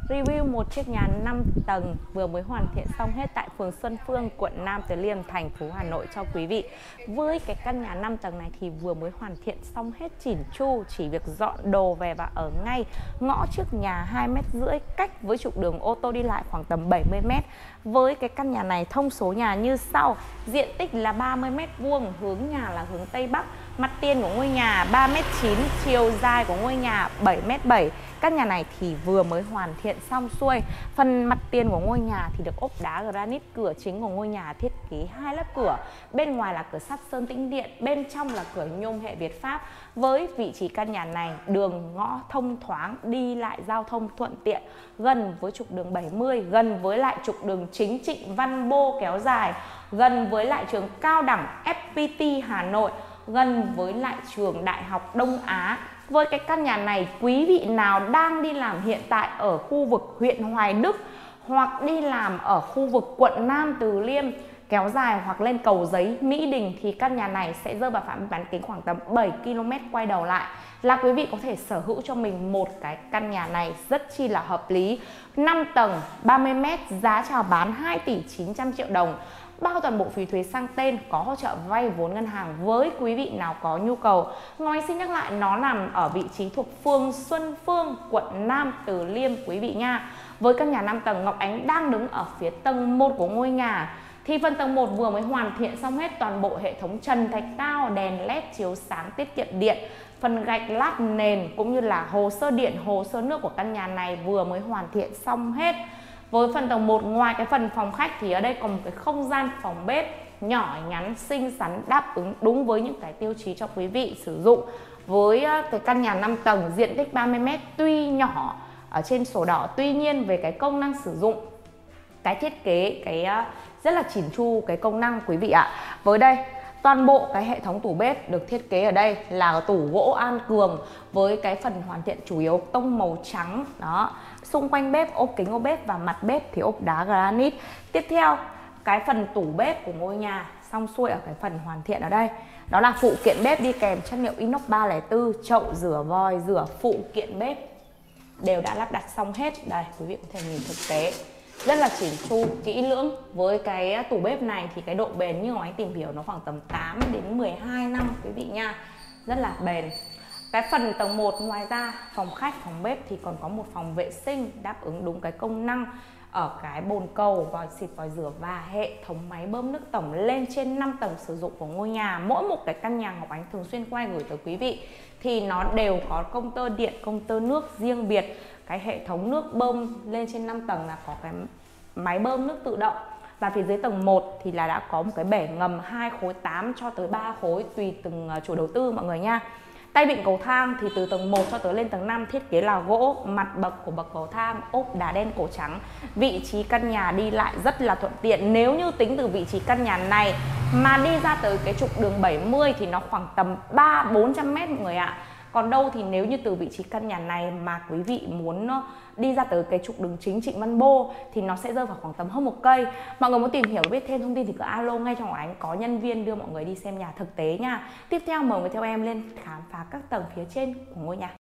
Review một chiếc nhà 5 tầng vừa mới hoàn thiện xong hết tại phường Xuân Phương, quận Nam Từ Liêm, thành phố Hà Nội cho quý vị. Với cái căn nhà 5 tầng này thì vừa mới hoàn thiện xong hết chỉn chu, chỉ việc dọn đồ về và ở ngay ngõ trước nhà 2,5 m, cách với trục đường ô tô đi lại khoảng tầm 70 m. Với cái căn nhà này thông số nhà như sau: diện tích là 30 m², hướng nhà là hướng Tây Bắc, mặt tiền của ngôi nhà 3,9 m, chiều dài của ngôi nhà 7,7 m. Căn nhà này thì vừa mới hoàn thiện xong xuôi. Phần mặt tiền của ngôi nhà thì được ốp đá granite, cửa chính của ngôi nhà thiết kế 2 lớp cửa. Bên ngoài là cửa sắt sơn tĩnh điện, bên trong là cửa nhôm hệ Việt Pháp. Với vị trí căn nhà này, đường ngõ thông thoáng, đi lại giao thông thuận tiện, gần với trục đường 70, gần với lại trục đường chính Trịnh Văn Bô kéo dài, gần với lại trường cao đẳng FPT Hà Nội, gần với lại trường Đại học Đông Á. Với cái căn nhà này, quý vị nào đang đi làm hiện tại ở khu vực huyện Hoài Đức hoặc đi làm ở khu vực quận Nam Từ Liêm kéo dài hoặc lên Cầu Giấy, Mỹ Đình thì căn nhà này sẽ rơi vào phạm vi bán kính khoảng tầm 7 km quay đầu lại là quý vị có thể sở hữu cho mình một cái căn nhà này rất chi là hợp lý. 5 tầng 30 m, giá chào bán 2 tỷ 900 triệu đồng. Bao toàn bộ phí thuế sang tên, có hỗ trợ vay vốn ngân hàng với quý vị nào có nhu cầu. Ngói xin nhắc lại, nó nằm ở vị trí thuộc phường Xuân Phương, quận Nam Từ Liêm quý vị nha. Với căn nhà 5 tầng, Ngọc Ánh đang đứng ở phía tầng 1 của ngôi nhà. Thì phần tầng 1 vừa mới hoàn thiện xong hết toàn bộ hệ thống trần thạch cao, đèn led chiếu sáng tiết kiệm điện, phần gạch lát nền cũng như là hồ sơ điện, hồ sơ nước của căn nhà này vừa mới hoàn thiện xong hết. Với phần tầng 1, ngoài cái phần phòng khách thì ở đây còn một cái không gian phòng bếp nhỏ nhắn, xinh xắn, đáp ứng đúng với những cái tiêu chí cho quý vị sử dụng. Với cái căn nhà 5 tầng diện tích 30 m tuy nhỏ ở trên sổ đỏ, tuy nhiên về cái công năng sử dụng, cái thiết kế, cái rất là chỉn chu cái công năng quý vị ạ. Với đây toàn bộ cái hệ thống tủ bếp được thiết kế ở đây là tủ gỗ An Cường với cái phần hoàn thiện chủ yếu tông màu trắng đó. Xung quanh bếp ốp kính ốp bếp và mặt bếp thì ốp đá granite. Tiếp theo, cái phần tủ bếp của ngôi nhà xong xuôi ở cái phần hoàn thiện ở đây. Đó là phụ kiện bếp đi kèm chất liệu inox 304, chậu rửa vòi rửa, phụ kiện bếp đều đã lắp đặt xong hết. Đây, quý vị có thể nhìn thực tế rất là chỉn chu, kỹ lưỡng. Với cái tủ bếp này thì cái độ bền như anh tìm hiểu nó khoảng tầm 8 đến 12 năm quý vị nha. Rất là bền. Cái phần tầng 1 ngoài ra, phòng khách, phòng bếp thì còn có một phòng vệ sinh đáp ứng đúng cái công năng ở cái bồn cầu, vòi xịt, vòi rửa và hệ thống máy bơm nước tổng lên trên 5 tầng sử dụng của ngôi nhà. Mỗi một cái căn nhà Ngọc Ánh thường xuyên quay gửi tới quý vị thì nó đều có công tơ điện, công tơ nước riêng biệt. Cái hệ thống nước bơm lên trên 5 tầng là có cái máy bơm nước tự động. Và phía dưới tầng 1 thì là đã có một cái bể ngầm 2 khối 8 cho tới 3 khối tùy từng chủ đầu tư mọi người nha. Tay vịn cầu thang thì từ tầng 1 cho tới lên tầng 5 thiết kế là gỗ, mặt bậc của bậc cầu thang ốp đá đen cổ trắng. Vị trí căn nhà đi lại rất là thuận tiện. Nếu như tính từ vị trí căn nhà này mà đi ra tới cái trục đường 70 thì nó khoảng tầm 300-400 m mọi người ạ. Còn đâu thì nếu như từ vị trí căn nhà này mà quý vị muốn đi ra tới cái trục đường chính Trịnh Văn Bô thì nó sẽ rơi vào khoảng tầm hơn 1 cây. Mọi người muốn tìm hiểu biết thêm thông tin thì cứ alo ngay cho Ngọc Ánh, có nhân viên đưa mọi người đi xem nhà thực tế nha. Tiếp theo mời người theo em lên khám phá các tầng phía trên của ngôi nhà.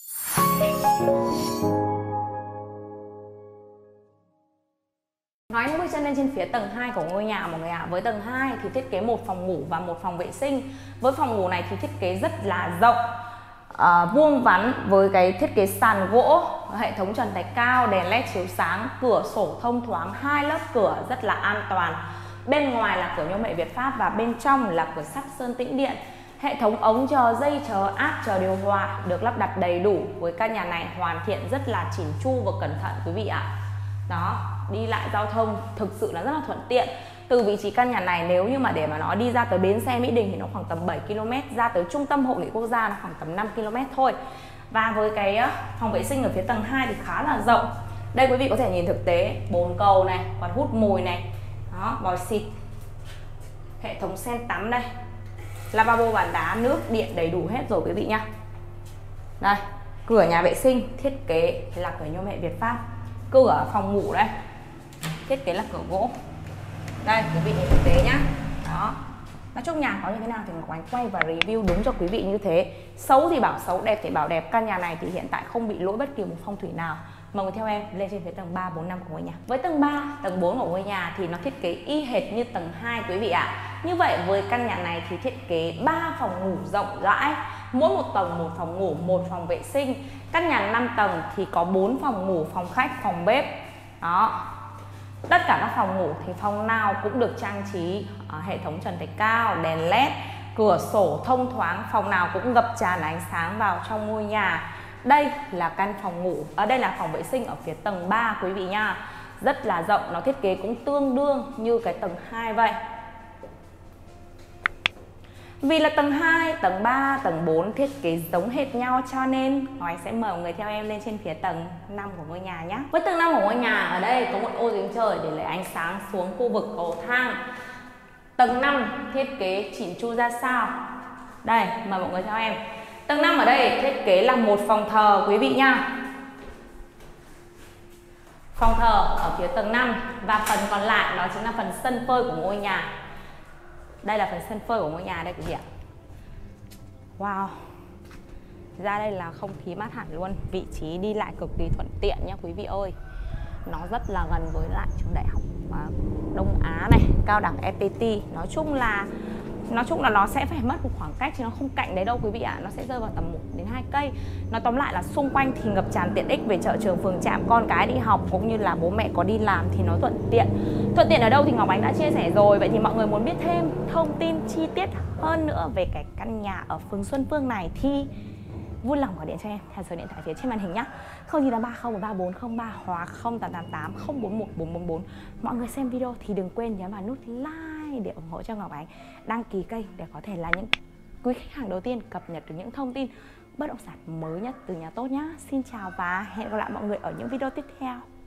Nói bước chân lên trên phía tầng 2 của ngôi nhà mọi người ạ. Với tầng 2 thì thiết kế một phòng ngủ và một phòng vệ sinh. Với phòng ngủ này thì thiết kế rất là rộng, vuông vắn với cái thiết kế sàn gỗ, hệ thống trần thạch cao, đèn led chiếu sáng, cửa sổ thông thoáng, 2 lớp cửa rất là an toàn. Bên ngoài là cửa nhôm hệ Việt Pháp và bên trong là cửa sắt sơn tĩnh điện. Hệ thống ống chờ, dây chờ, áp chờ điều hòa được lắp đặt đầy đủ. Với căn nhà này hoàn thiện rất là chỉn chu và cẩn thận quý vị ạ. Đó, đi lại giao thông thực sự là rất là thuận tiện. Từ vị trí căn nhà này nếu như mà để mà nó đi ra tới bến xe Mỹ Đình thì nó khoảng tầm 7 km, ra tới trung tâm hội nghị quốc gia nó khoảng tầm 5 km thôi. Và với cái phòng vệ sinh ở phía tầng 2 thì khá là rộng. Đây quý vị có thể nhìn thực tế, bồn cầu này, quạt hút mùi này, đó, vòi xịt, hệ thống sen tắm đây, lavabo bàn đá, nước, điện đầy đủ hết rồi quý vị nhá. Đây, cửa nhà vệ sinh thiết kế là cửa nhôm hệ Việt Pháp. Cửa phòng ngủ đây, thiết kế là cửa gỗ. Đây, quý vị nhìn thực tế nhá. Đó. Nói chung nhà có như thế nào thì Ngọc Ánh quay và review đúng cho quý vị như thế. Xấu thì bảo xấu, đẹp thì bảo đẹp. Căn nhà này thì hiện tại không bị lỗi bất kỳ một phong thủy nào. Mọi người theo em lên trên phía tầng 3, 4, 5 của ngôi nhà. Với tầng 3, tầng 4 của ngôi nhà thì nó thiết kế y hệt như tầng 2 quý vị ạ. Như vậy với căn nhà này thì thiết kế 3 phòng ngủ rộng rãi, mỗi một tầng một phòng ngủ, một phòng vệ sinh. Căn nhà 5 tầng thì có 4 phòng ngủ, phòng khách, phòng bếp. Đó. Tất cả các phòng ngủ thì phòng nào cũng được trang trí hệ thống trần thạch cao, đèn led, cửa sổ thông thoáng, phòng nào cũng ngập tràn ánh sáng vào trong ngôi nhà. Đây là căn phòng ngủ, đây là phòng vệ sinh ở phía tầng 3 quý vị nha. Rất là rộng, nó thiết kế cũng tương đương như cái tầng 2 vậy. Vì là tầng 2, tầng 3, tầng 4 thiết kế giống hệt nhau cho nên Ngọc Ánh sẽ mời mọi người theo em lên trên phía tầng 5 của ngôi nhà nhé. Với tầng 5 của ngôi nhà, ở đây có một ô giếng trời để lấy ánh sáng xuống khu vực cầu thang. Tầng 5 thiết kế chỉn chu ra sao? Đây, mời mọi người theo em. Tầng 5 ở đây thiết kế là một phòng thờ quý vị nha. Phòng thờ ở phía tầng 5 và phần còn lại đó chính là phần sân phơi của ngôi nhà. Đây là phần sân phơi của ngôi nhà đây quý vị ạ. Wow. Ra đây là không khí mát hẳn luôn, vị trí đi lại cực kỳ thuận tiện nha quý vị ơi. Nó rất là gần với lại trường đại học Đông Á này, cao đẳng FPT. Nói chung là nó sẽ phải mất một khoảng cách chứ nó không cạnh đấy đâu quý vị ạ. Nó sẽ rơi vào tầm 1 đến 2 cây. Nói tóm lại là xung quanh thì ngập tràn tiện ích về chợ trường phường trạm, con cái đi học cũng như là bố mẹ có đi làm thì nó thuận tiện. Thuận tiện ở đâu thì Ngọc Ánh đã chia sẻ rồi. Vậy thì mọi người muốn biết thêm thông tin chi tiết hơn nữa về cái căn nhà ở phường Xuân Phương này thì vui lòng gọi điện cho em theo số điện thoại phía trên màn hình nhá. 0983 hoặc 0888 041 444. Mọi người xem video thì đừng quên nhấn vào nút like để ủng hộ cho Ngọc Ánh, đăng ký kênh để có thể là những quý khách hàng đầu tiên cập nhật được những thông tin bất động sản mới nhất từ nhà tốt nhá. Xin chào và hẹn gặp lại mọi người ở những video tiếp theo.